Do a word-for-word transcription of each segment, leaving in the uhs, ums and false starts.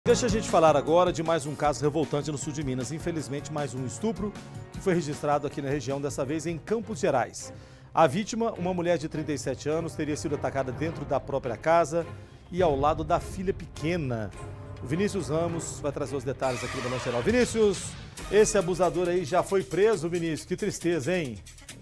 Deixa a gente falar agora de mais um caso revoltante no sul de Minas. Infelizmente, mais um estupro que foi registrado aqui na região, dessa vez em Campos Gerais. A vítima, uma mulher de trinta e sete anos, teria sido atacada dentro da própria casa e ao lado da filha pequena. O Vinícius Ramos vai trazer os detalhes aqui do Balanço Geral. Vinícius, esse abusador aí já foi preso, Vinícius. Que tristeza, hein?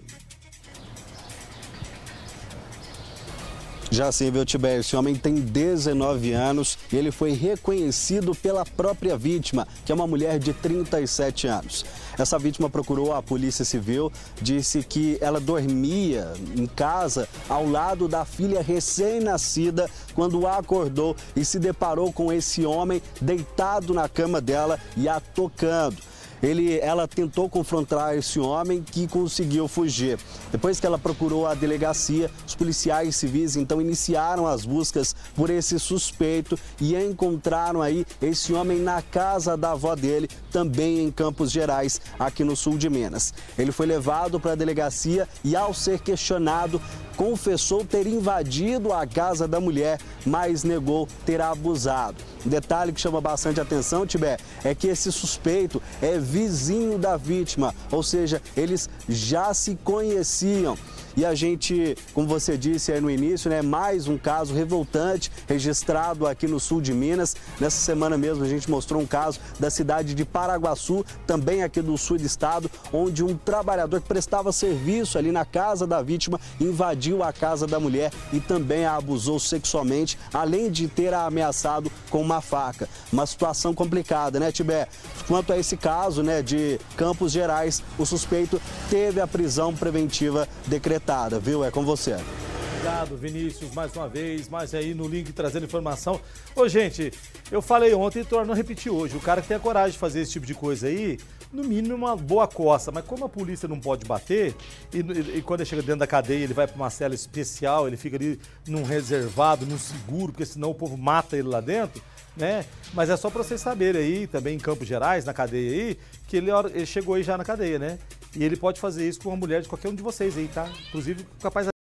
Já sim, viu, Tibério? Esse homem tem dezenove anos e ele foi reconhecido pela própria vítima, que é uma mulher de trinta e sete anos. Essa vítima procurou a Polícia Civil, disse que ela dormia em casa ao lado da filha recém-nascida quando acordou e se deparou com esse homem deitado na cama dela e a tocando. Ele, ela tentou confrontar esse homem que conseguiu fugir. Depois que ela procurou a delegacia, os policiais civis então iniciaram as buscas por esse suspeito e encontraram aí esse homem na casa da avó dele, também em Campos Gerais, aqui no sul de Minas. Ele foi levado para a delegacia e, ao ser questionado, confessou ter invadido a casa da mulher, mas negou ter abusado. Um detalhe que chama bastante atenção, Tibé, é que esse suspeito é vizinho da vítima, ou seja, eles já se conheciam. E a gente, como você disse aí no início, né, mais um caso revoltante registrado aqui no sul de Minas. Nessa semana mesmo a gente mostrou um caso da cidade de Paraguaçu, também aqui do sul do estado, onde um trabalhador que prestava serviço ali na casa da vítima invadiu a casa da mulher e também a abusou sexualmente, além de ter a ameaçado com uma faca. Uma situação complicada, né, Tibé? Quanto a esse caso, né, de Campos Gerais, o suspeito teve a prisão preventiva decretada, viu? É com você. Obrigado, Vinícius, mais uma vez, mais aí no link trazendo informação. Ô, gente, eu falei ontem e torno a repetir hoje. O cara que tem a coragem de fazer esse tipo de coisa aí, no mínimo uma boa coça. Mas como a polícia não pode bater, e, e, e quando ele chega dentro da cadeia, ele vai para uma cela especial, ele fica ali num reservado, num seguro, porque senão o povo mata ele lá dentro, né? Mas é só para vocês saberem aí, também em Campos Gerais, na cadeia aí, que ele, ele chegou aí já na cadeia, né? E ele pode fazer isso com uma mulher de qualquer um de vocês aí, tá? Inclusive, capaz